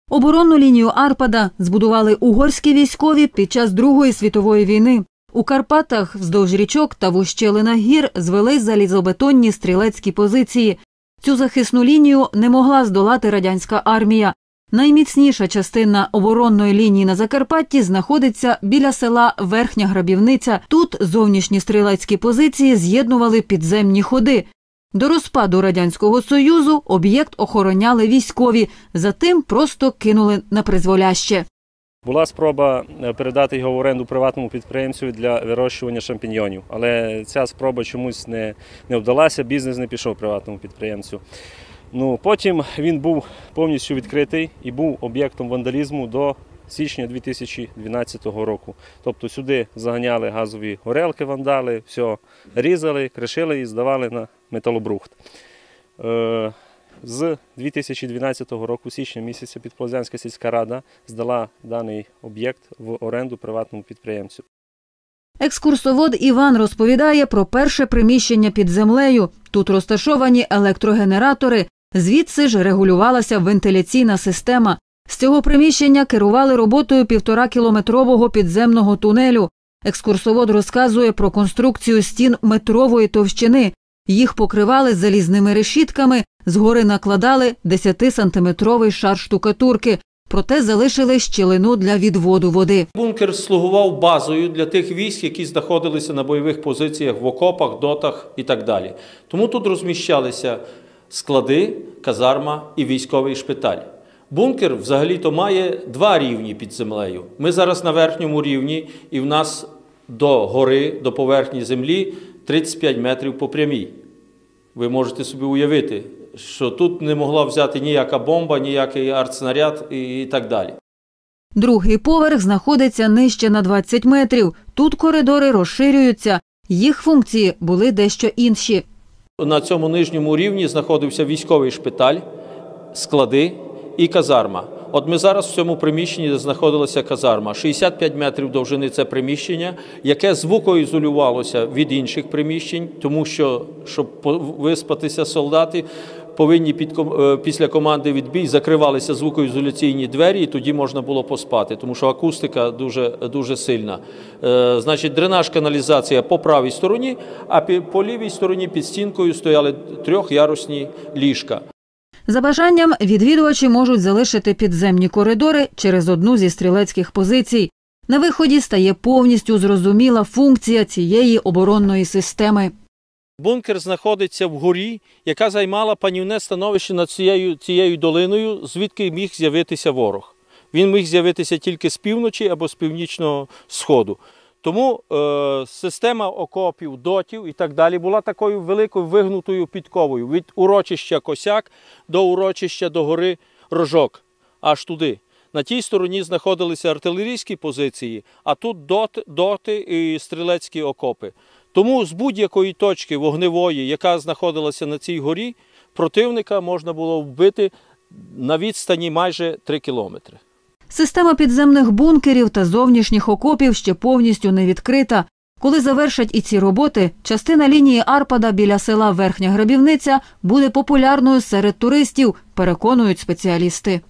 Оборонну лінію Арпада збудували угорські військові під час Другої світової війни. У Карпатах вздовж річок та в ущелинах гір звели залізобетонні стрілецькі позиції. Цю захисну лінію не могла здолати радянська армія. Найміцніша частина оборонної лінії на Закарпатті знаходиться біля села Верхня Грабівниця. Тут зовнішні стрілецькі позиції з'єднували підземні ходи. До розпаду Радянського Союзу об'єкт охороняли військові, затим просто кинули на призволяще. Була спроба передати його в оренду приватному підприємцю для вирощування шампіньйонів, але ця спроба чомусь не вдалася, бізнес не пішов приватному підприємцю. Потім він був повністю відкритий і був об'єктом вандалізму до січня 2012 року. Тобто сюди заганяли газові горелки вандали, все різали, кришили і здавали на металобрухт. З 2012 року, січня місяця, Підполозянська сільська рада здала даний об'єкт в оренду приватному підприємцю. Екскурсовод Іван розповідає про перше приміщення під землею. Тут розташовані електрогенератори, звідси ж регулювалася вентиляційна система. З цього приміщення керували роботою 1,5-кілометрового підземного тунелю. Екскурсовод розказує про конструкцію стін метрової товщини. Їх покривали залізними решітками, згори накладали 10-сантиметровий шар штукатурки, проте залишили щілину для відводу води. Бункер слугував базою для тих військ, які знаходилися на бойових позиціях в окопах, дотах і так далі. Тому тут розміщалися склади, казарма і військовий шпиталь. Бункер взагалі-то має два рівні під землею. Ми зараз на верхньому рівні, і в нас до гори, до поверхні землі 35 метрів по прямій. Ви можете собі уявити, що тут не могла взяти ніяка бомба, ніякий артснаряд і так далі. Другий поверх знаходиться нижче на 20 метрів. Тут коридори розширюються. Їх функції були дещо інші. На цьому нижньому рівні знаходився військовий шпиталь, склади і казарма. От ми зараз в цьому приміщенні знаходилася казарма. 65 метрів довжини це приміщення, яке звукоізолювалося від інших приміщень, тому що, щоб виспатися солдати, повинні після команди «Відбій» закривалися звукоізоляційні двері, і тоді можна було поспати, тому що акустика дуже сильна. Значить, дренаж-каналізація по правій стороні, а по лівій стороні під стінкою стояли трьохярусні ліжка. За бажанням відвідувачі можуть залишити підземні коридори через одну зі стрілецьких позицій. На виході стає повністю зрозуміла функція цієї оборонної системи. Бункер знаходиться в горі, яка займала панівне становище над цією долиною, звідки міг з'явитися ворог. Він міг з'явитися тільки з півночі або з північного сходу. Тому система окопів, дотів і так далі була такою великою вигнутою підковою від урочища Косяк до урочища до гори Рожок, аж туди. На тій стороні знаходилися артилерійські позиції, а тут доти і стрілецькі окопи. Тому з будь-якої точки вогневої, яка знаходилася на цій горі, противника можна було вбити на відстані майже 3 кілометри. Система підземних бункерів та зовнішніх окопів ще повністю не відкрита. Коли завершать і ці роботи, частина лінії Арпада біля села Верхня Грабівниця буде популярною серед туристів, переконують спеціалісти.